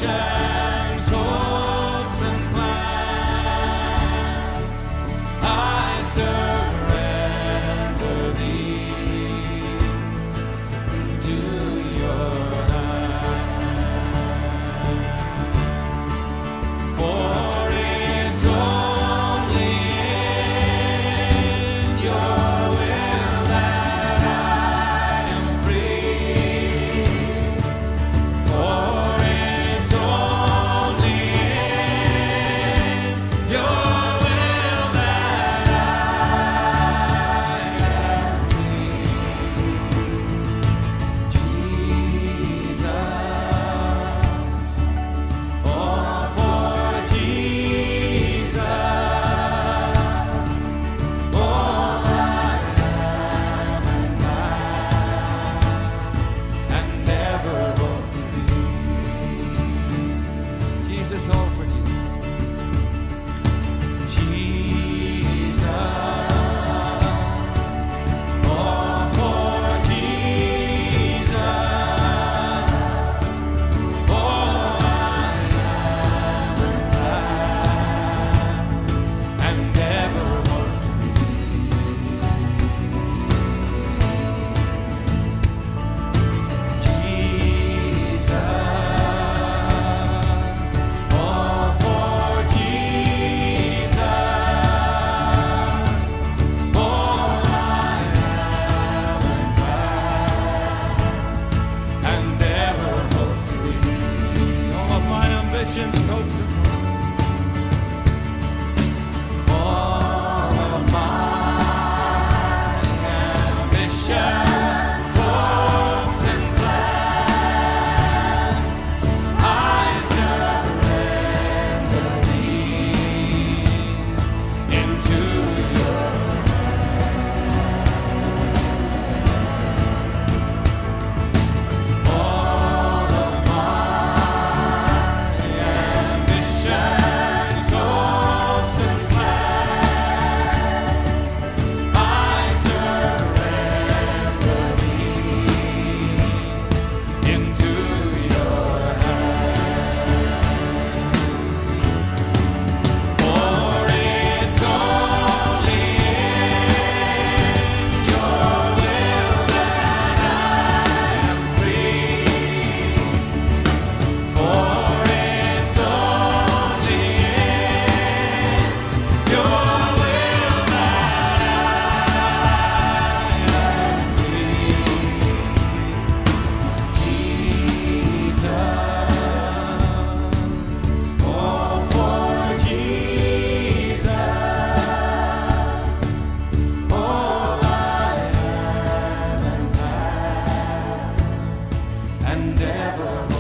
ambitions, hopes, and plans, I surrender these into your hands. For it's only in your will that I am free. For it's only in your will that I am free. Jesus, oh, for Jesus, all I am and ever hope to be. Jesus, all for Jesus. Jesus, all for Jesus, all I am and ever hope to be. Jesus, all for Jesus, all I am and ever hope to be. All of my ambitions, hopes, and plans. All of my ambitions, hopes, and plans, I surrender these into your all of my ambitions, hopes, and plans, I surrender these into your hands. For it's only in your will that I am free. For it's only in your will that I am free. Jesus, all for Jesus, all I am and ever